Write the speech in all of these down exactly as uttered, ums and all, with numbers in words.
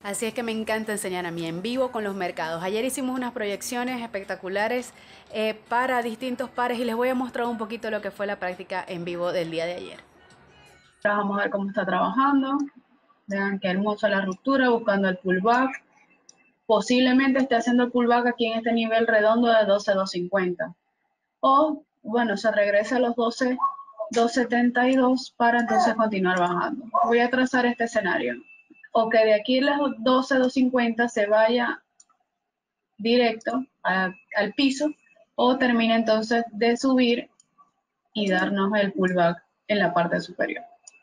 Así es que me encanta enseñar a mí en vivo con los mercados. Ayer hicimos unas proyecciones espectaculares eh, para distintos pares y les voy a mostrar un poquito lo que fue la práctica en vivo del día de ayer. Vamos a ver cómo está trabajando. Vean qué hermosa la ruptura, buscando el pullback. Posiblemente esté haciendo el pullback aquí en este nivel redondo de doce mil doscientos cincuenta. O, bueno, se regresa a los doce mil doscientos setenta y dos para entonces continuar bajando. Voy a trazar este escenario. O que de aquí a los doce mil doscientos cincuenta se vaya directo a, al piso, o termine entonces de subir y darnos el pullback en la parte superior.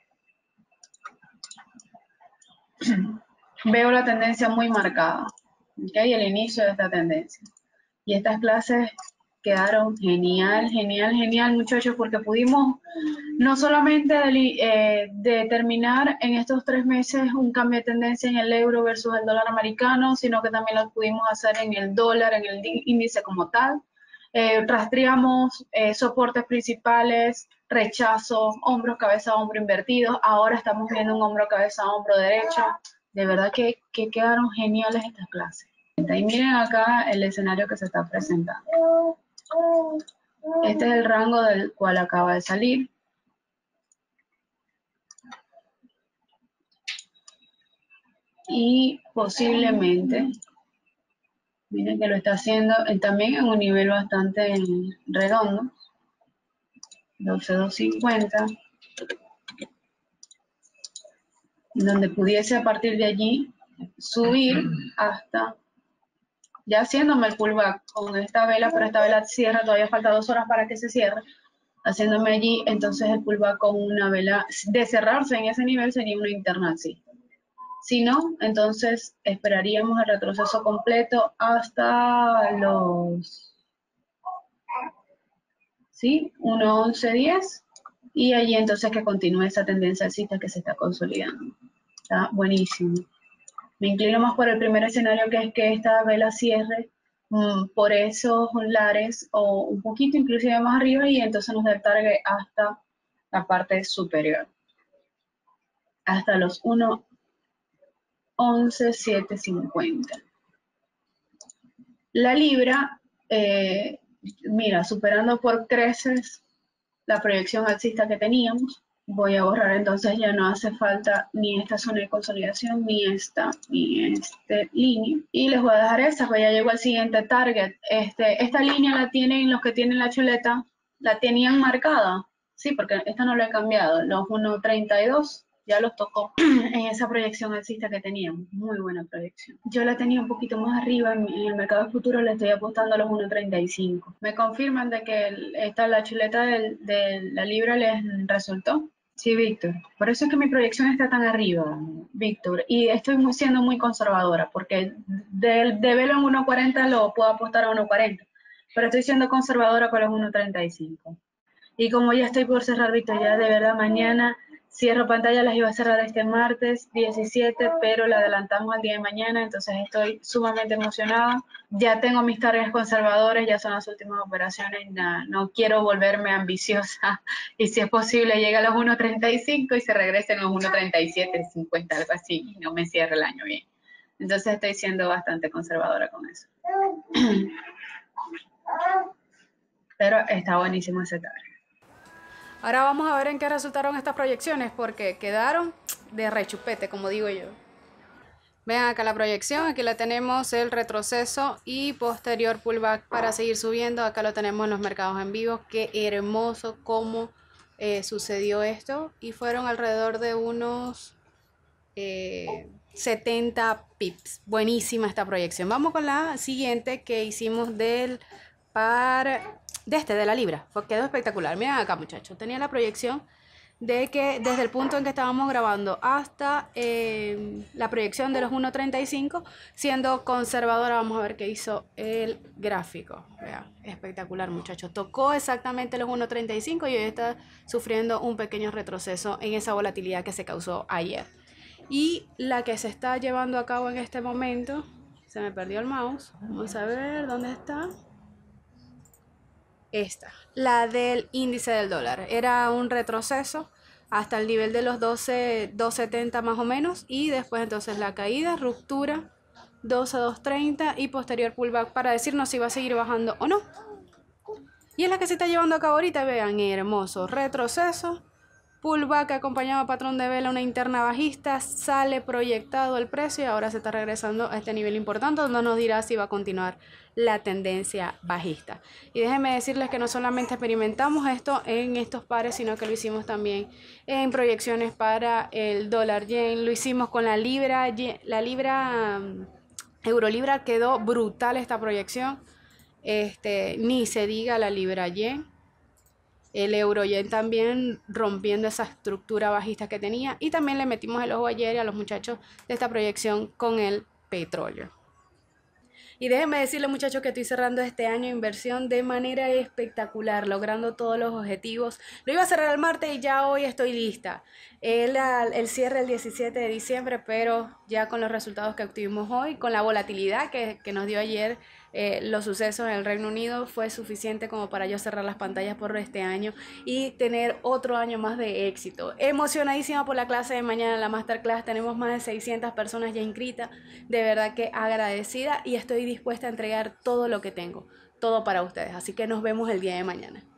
Veo la tendencia muy marcada, ¿okay? El inicio de esta tendencia. Y estas clases quedaron genial, genial, genial, muchachos, porque pudimos no solamente de, eh, determinar en estos tres meses un cambio de tendencia en el euro versus el dólar americano, sino que también lo pudimos hacer en el dólar, en el índice como tal. Eh, rastreamos eh, soportes principales, rechazo, hombros, cabeza, hombro invertidos. Ahora estamos viendo un hombro, cabeza, hombro derecho. De verdad que, que quedaron geniales estas clases. Y miren acá el escenario que se está presentando. Este es el rango del cual acaba de salir. Y posiblemente, miren que lo está haciendo también en un nivel bastante redondo. doce mil doscientos cincuenta. Donde pudiese a partir de allí subir hasta, ya haciéndome el pullback con esta vela, pero esta vela cierra, todavía falta dos horas para que se cierre, haciéndome allí entonces el pullback con una vela, de cerrarse en ese nivel sería una interna alcista. Si no, entonces esperaríamos el retroceso completo hasta los, ¿sí? uno once diez, y allí entonces que continúe esa tendencia alcista que se está consolidando. Está buenísimo. Me inclino más por el primer escenario, que es que esta vela cierre mmm, por esos lares o un poquito inclusive más arriba, y entonces nos dé el target hasta la parte superior, hasta los uno once mil setecientos cincuenta. La libra, eh, mira, superando por creces la proyección alcista que teníamos. Voy a borrar, entonces ya no hace falta ni esta zona de consolidación, ni esta, ni este línea. Y les voy a dejar esa, pues ya llego al siguiente target. Este, esta línea la tienen los que tienen la chuleta, la tenían marcada. Sí, porque esta no lo he cambiado. Los uno treinta y dos ya los tocó en esa proyección alcista que teníamos. Muy buena proyección. Yo la tenía un poquito más arriba en, en el mercado de futuro, le estoy apostando a los uno treinta y cinco. Me confirman de que el, esta, la chuleta de, de la libra les resultó. Sí, Víctor. Por eso es que mi proyección está tan arriba, Víctor. Y estoy muy, siendo muy conservadora, porque de, de verlo en uno cuarenta lo puedo apostar a uno cuarenta. Pero estoy siendo conservadora con los uno treinta y cinco. Y como ya estoy por cerrar, Víctor, ya de verdad mañana cierro pantalla, las iba a cerrar este martes diecisiete, pero la adelantamos al día de mañana, entonces estoy sumamente emocionada. Ya tengo mis targets conservadores, ya son las últimas operaciones, no, no quiero volverme ambiciosa, y si es posible llegue a los uno treinta y cinco y se regresen a los uno treinta y siete, cincuenta, algo así, y no me cierre el año bien. Entonces estoy siendo bastante conservadora con eso. Pero está buenísimo ese target. Ahora vamos a ver en qué resultaron estas proyecciones, porque quedaron de rechupete, como digo yo. Vean acá la proyección, aquí la tenemos, el retroceso y posterior pullback para seguir subiendo. Acá lo tenemos en los mercados en vivo. Qué hermoso cómo eh, sucedió esto. Y fueron alrededor de unos eh, setenta pips. Buenísima esta proyección. Vamos con la siguiente que hicimos del par de este, de la libra. Pues quedó espectacular. Miren acá, muchachos. Tenía la proyección de que desde el punto en que estábamos grabando hasta eh, la proyección de los uno treinta y cinco, siendo conservadora. Vamos a ver qué hizo el gráfico. Vean, espectacular, muchachos. Tocó exactamente los uno treinta y cinco y hoy está sufriendo un pequeño retroceso en esa volatilidad que se causó ayer. Y la que se está llevando a cabo en este momento, se me perdió el mouse, vamos a ver dónde está. Esta, la del índice del dólar, era un retroceso hasta el nivel de los doce, dos setenta más o menos, y después entonces la caída, ruptura, doce, dos treinta y posterior pullback para decirnos si va a seguir bajando o no. Y es la que se está llevando a cabo ahorita, vean, hermoso retroceso, pullback acompañado a patrón de vela, una interna bajista, sale proyectado el precio y ahora se está regresando a este nivel importante donde nos dirá si va a continuar la tendencia bajista. Y déjenme decirles que no solamente experimentamos esto en estos pares, sino que lo hicimos también en proyecciones para el dólar yen, lo hicimos con la libra, la libra, um, euro libra, quedó brutal esta proyección, este, ni se diga la libra yen. El euro yen también rompiendo esa estructura bajista que tenía, y también le metimos el ojo ayer a los muchachos de esta proyección con el petróleo. Y déjenme decirles, muchachos, que estoy cerrando este año de inversión de manera espectacular, logrando todos los objetivos. Lo iba a cerrar el martes y ya hoy estoy lista. El, el cierre el diecisiete de diciembre, pero ya con los resultados que obtuvimos hoy, con la volatilidad que, que nos dio ayer eh, los sucesos en el Reino Unido, fue suficiente como para yo cerrar las pantallas por este año y tener otro año más de éxito. Emocionadísima por la clase de mañana, la Masterclass. Tenemos más de seiscientas personas ya inscritas. De verdad que agradecida y estoy dispuesta a entregar todo lo que tengo, todo para ustedes. Así que nos vemos el día de mañana.